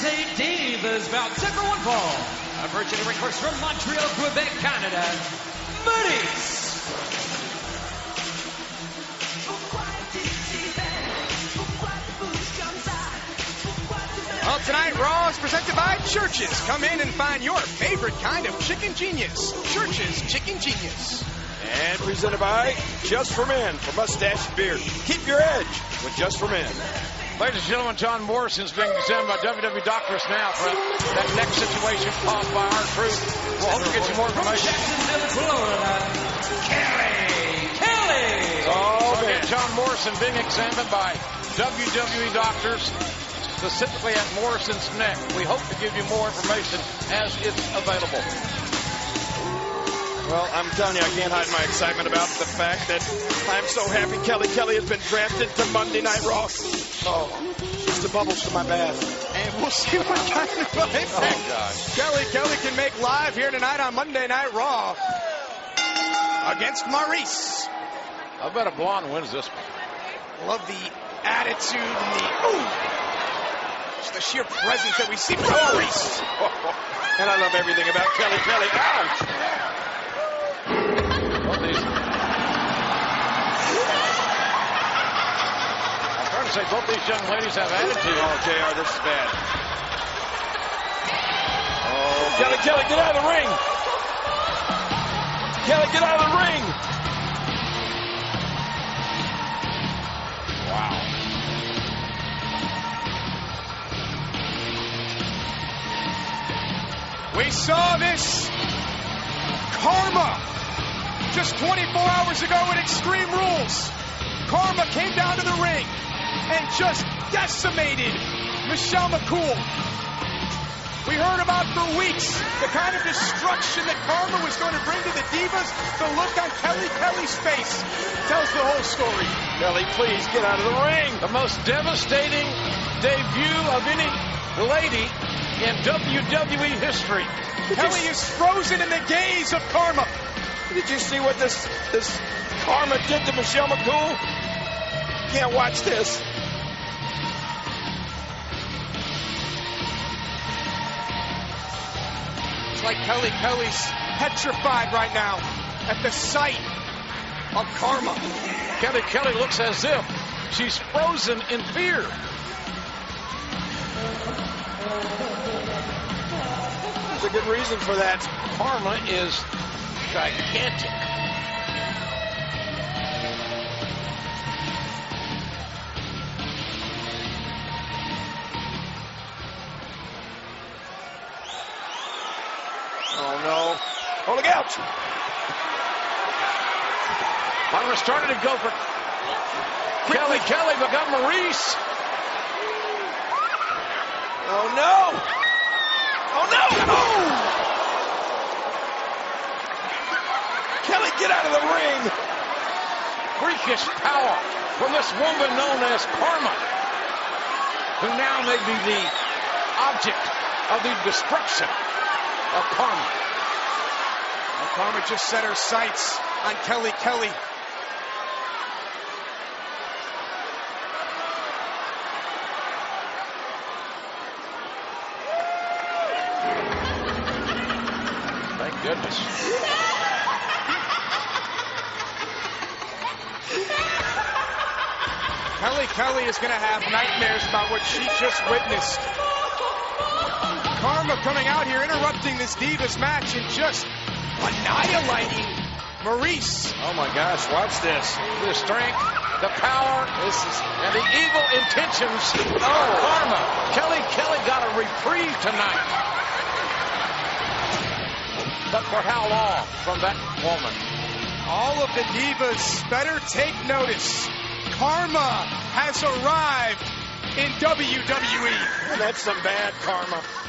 USA Divas bout second one fall. Approaching the ring first from Montreal, Quebec, Canada, maryse. Well, tonight, Raw is presented by Churches. Come in and find your favorite kind of chicken genius. Churches Chicken Genius. And presented by Just for Men for mustache and beard. Keep your edge with Just for Men. Ladies and gentlemen, John Morrison's being examined by WWE doctors now for that neck situation caused by our truth. We'll hope to get you more information. Jacksonville, Florida, Kelly. Oh, again, John Morrison being examined by WWE doctors, specifically at Morrison's neck. We hope to give you more information as it's available. Well, I'm telling you, I can't hide my excitement about the fact that I'm so happy Kelly has been drafted to Monday Night Raw. Oh, just the bubbles to my bath. And we'll see what kind of impact Kelly can make live here tonight on Monday Night Raw against Maryse. I bet a blonde wins this one. Love the attitude and just the sheer presence that we see from Maryse. And I love everything about Kelly. Ouch! I'm trying to say both these young ladies have attitude. Oh, JR, this is bad. Oh, Kelly, get out of the ring! Kelly, get out of the ring! Wow. We saw this Kharma just 24 hours ago at Extreme Rules. Kharma came down to the ring and just decimated Michelle McCool. We heard about for weeks the kind of destruction that Kharma was going to bring to the Divas. The look on Kelly's face tells the whole story. Kelly, please get out of the ring. The most devastating debut of any lady in WWE history. Kelly is frozen in the gaze of Kharma. Did you see what this Kharma did to Michelle McCool? Can't watch this. It's like Kelly's petrified right now at the sight of Kharma. Kelly looks as if she's frozen in fear. There's a good reason for that. Kharma is gigantic. Oh, no. Oh, look out. Kharma started to go for Kelly, but got maryse. Oh, no. Oh, no. Oh. Kelly, get out of the ring. Freakish power from this woman known as Kharma, who now may be the object of the destruction of Kharma. Well, Kharma just set her sights on Kelly. Thank goodness. Kelly is going to have nightmares about what she just witnessed. Kharma coming out here, interrupting this Divas match and just annihilating Maryse. Oh, my gosh, watch this. The strength, the power, and the evil intentions of Kharma. Kelly got a reprieve tonight. But for how long from that woman? All of the Divas better take notice. Kharma has arrived in WWE. That's some bad karma.